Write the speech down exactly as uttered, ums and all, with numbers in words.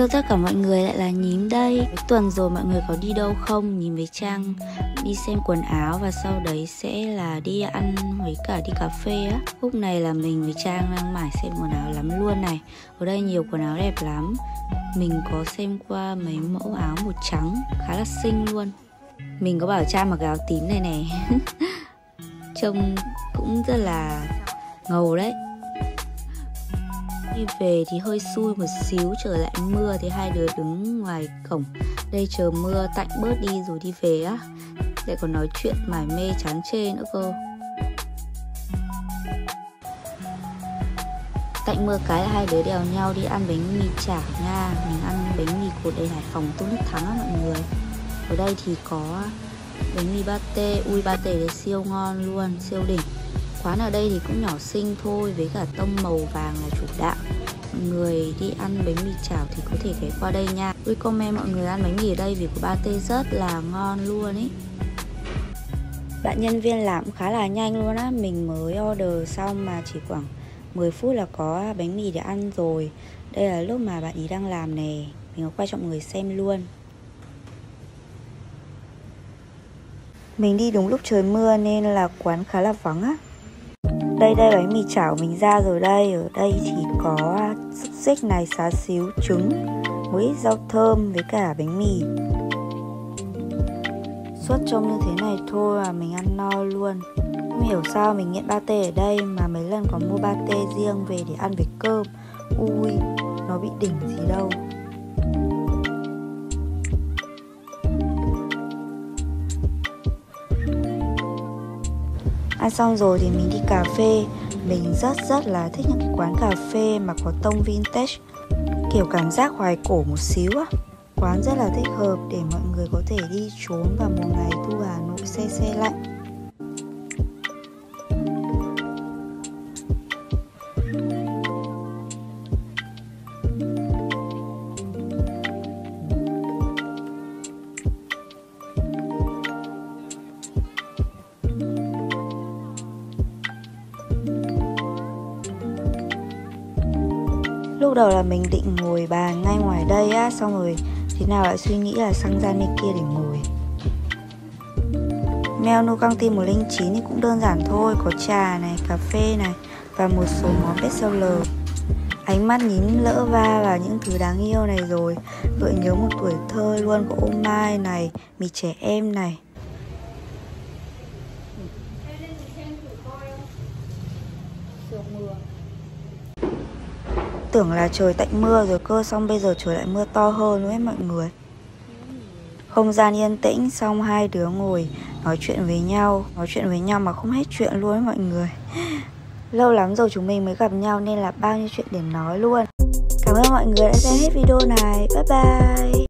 Hello tất cả mọi người, lại là Nhím đây. Cuối tuần rồi mọi người có đi đâu không? Nhìn với Trang đi xem quần áo và sau đấy sẽ là đi ăn với cả đi cà phê á. Lúc này là mình với Trang đang mải xem quần áo lắm luôn này. Ở đây nhiều quần áo đẹp lắm. Mình có xem qua mấy mẫu áo màu trắng khá là xinh luôn. Mình có bảo Trang mặc áo tím này này. Trông cũng rất là ngầu đấy. Đi về thì hơi xui một xíu, trở lại mưa thì hai đứa đứng ngoài cổng đây chờ mưa tạnh bớt đi rồi đi về á. Lại còn nói chuyện mải mê chán chê nữa cơ. Tạnh mưa cái là hai đứa đèo nhau đi ăn bánh mì chảo nha. Mình ăn bánh mì cột đầy Hải Phòng Tôn Đức Thắng á mọi người. Ở đây thì có bánh mì pate, ui pate đấy siêu ngon luôn, siêu đỉnh. Quán ở đây thì cũng nhỏ xinh thôi, với cả tông màu vàng là chủ đạo. Mọi người đi ăn bánh mì chảo thì có thể ghé qua đây nha. Recommend mọi người ăn bánh mì ở đây vì của pate rất là ngon luôn ý. Bạn nhân viên làm khá là nhanh luôn á. Mình mới order xong mà chỉ khoảng mười phút là có bánh mì để ăn rồi. Đây là lúc mà bạn ý đang làm nè. Mình có quay cho mọi người xem luôn. Mình đi đúng lúc trời mưa nên là quán khá là vắng á. Đây đây bánh mì chảo mình ra rồi đây. Ở đây thì có xúc xích này, xá xíu, trứng, một ít rau thơm với cả bánh mì. Suốt trông như thế này thôi mà mình ăn no luôn. Không hiểu sao mình nghiện pate ở đây mà mấy lần còn mua pate riêng về để ăn với cơm. Ui, nó bị đỉnh gì đâu. Ăn xong rồi thì mình đi cà phê. Mình rất rất là thích những quán cà phê mà có tông vintage, kiểu cảm giác hoài cổ một xíu á. Quán rất là thích hợp để mọi người có thể đi trốn vào một ngày thu Hà Nội se se lạnh. Lúc đầu là mình định ngồi bàn ngay ngoài đây á, xong rồi thế nào lại suy nghĩ là sang ra bên kia để ngồi. Menu căng tin một không chín thì cũng đơn giản thôi, có trà này, cà phê này và một số món bestseller. Ánh mắt Nhím lỡ va vào những thứ đáng yêu này rồi, gợi nhớ một tuổi thơ luôn, có ô mai này, mì trẻ em này. Tưởng là trời tạnh mưa rồi cơ, xong bây giờ trời lại mưa to hơn luôn ấy mọi người. Không gian yên tĩnh, xong hai đứa ngồi nói chuyện với nhau. Nói chuyện với nhau mà không hết chuyện luôn ấy mọi người. Lâu lắm rồi chúng mình mới gặp nhau nên là bao nhiêu chuyện để nói luôn. Cảm ơn mọi người đã xem hết video này. Bye bye.